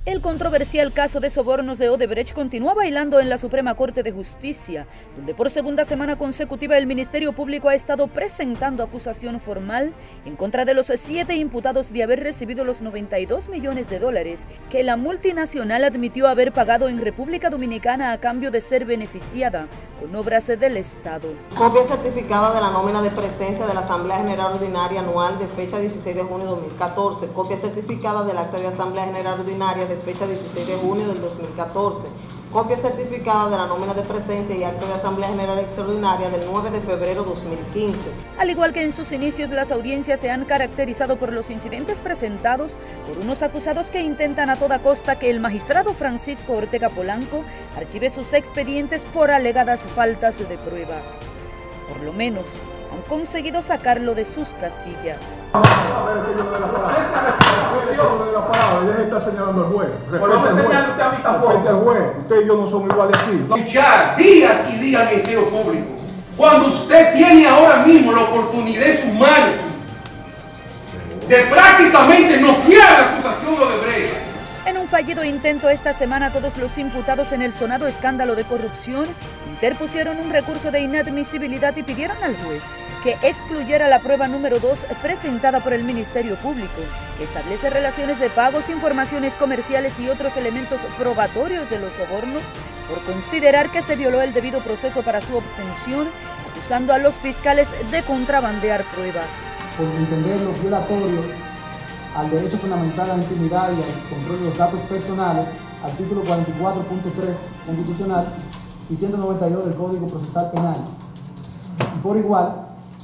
El controversial caso de sobornos de Odebrecht continúa bailando en la Suprema Corte de Justicia, donde por segunda semana consecutiva el Ministerio Público ha estado presentando acusación formal en contra de los 7 imputados de haber recibido los 92 millones de dólares que la multinacional admitió haber pagado en República Dominicana a cambio de ser beneficiada con obras del Estado. Copia certificada de la nómina de presencia de la Asamblea General Ordinaria anual de fecha 16 de junio de 2014. Copia certificada del acta de Asamblea General Ordinaria de fecha 16 de junio del 2014. Copia certificada de la nómina de presencia y acta de Asamblea General Extraordinaria del 9 de febrero de 2015. Al igual que en sus inicios, las audiencias se han caracterizado por los incidentes presentados por unos acusados que intentan a toda costa que el magistrado Francisco Ortega Polanco archive sus expedientes por alegadas faltas de pruebas. Por lo menos, han conseguido sacarlo de sus casillas. Está señalando al juez. Respete al juez. Usted y yo no somos iguales aquí. Escuchar días y días al Ministerio Público, cuando usted tiene ahora mismo la oportunidad en sus manos de prácticamente noquear la acusación de Odebrecht. En un fallido intento esta semana, todos los imputados en el sonado escándalo de corrupción interpusieron un recurso de inadmisibilidad y pidieron al juez que excluyera la prueba número 2 presentada por el Ministerio Público, que establece relaciones de pagos, informaciones comerciales y otros elementos probatorios de los sobornos, por considerar que se violó el debido proceso para su obtención, acusando a los fiscales de contrabandear pruebas. Por entender los violatorios al derecho fundamental a la intimidad y al control de los datos personales, artículo 44.3 constitucional y 192 del Código Procesal Penal, y por igual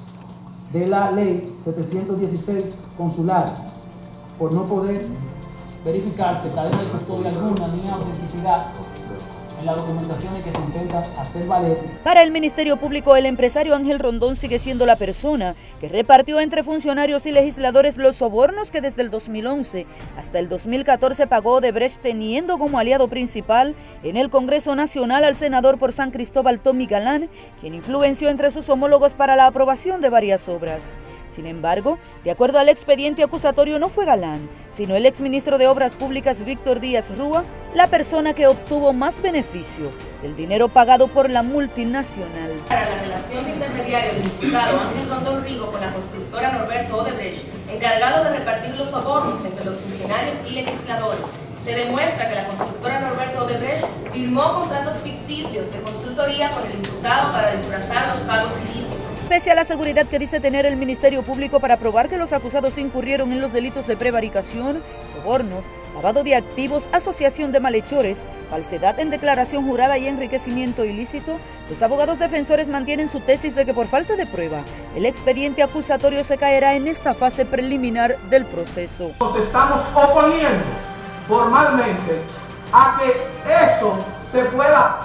de la ley 716 consular, por no poder verificarse cadena de custodia alguna ni autenticidad en las documentaciones que se intenta hacer valer. Para el Ministerio Público, el empresario Ángel Rondón sigue siendo la persona que repartió entre funcionarios y legisladores los sobornos que desde el 2011 hasta el 2014 pagó Odebrecht, teniendo como aliado principal en el Congreso Nacional al senador por San Cristóbal Tommy Galán, quien influenció entre sus homólogos para la aprobación de varias obras. Sin embargo, de acuerdo al expediente acusatorio, no fue Galán, sino el exministro de Obras Públicas Víctor Díaz Rúa, la persona que obtuvo más beneficio del dinero pagado por la multinacional. Para la relación de intermediario del imputado Ángel Rondón Rigo con la constructora Norberto Odebrecht, encargado de repartir los sobornos entre los funcionarios y legisladores, se demuestra que la constructora Norberto Odebrecht firmó contratos ficticios de constructoría con el imputado para disfrazar los pagos ilícitos. Pese a la seguridad que dice tener el Ministerio Público para probar que los acusados incurrieron en los delitos de prevaricación, sobornos, lavado de activos, asociación de malhechores, falsedad en declaración jurada y enriquecimiento ilícito, los abogados defensores mantienen su tesis de que por falta de prueba, el expediente acusatorio se caerá en esta fase preliminar del proceso. Nos estamos oponiendo formalmente a que eso se pueda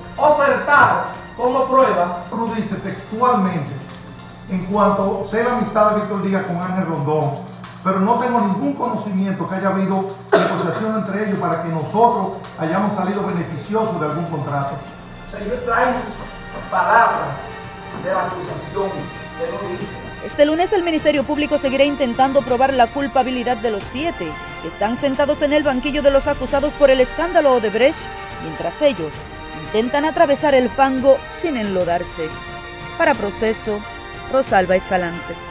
ofertar como prueba. Uno dice textualmente, en cuanto sé la amistad de Víctor Díaz con Ángel Rondón, pero no tengo ningún conocimiento que haya habido negociación entre ellos para que nosotros hayamos salido beneficiosos de algún contrato. O sea, ellos traen palabras de la acusación que no dicen. Este lunes el Ministerio Público seguirá intentando probar la culpabilidad de los 7 que están sentados en el banquillo de los acusados por el escándalo Odebrecht, mientras ellos intentan atravesar el fango sin enlodarse. Para Proceso, Rosalba Escalante.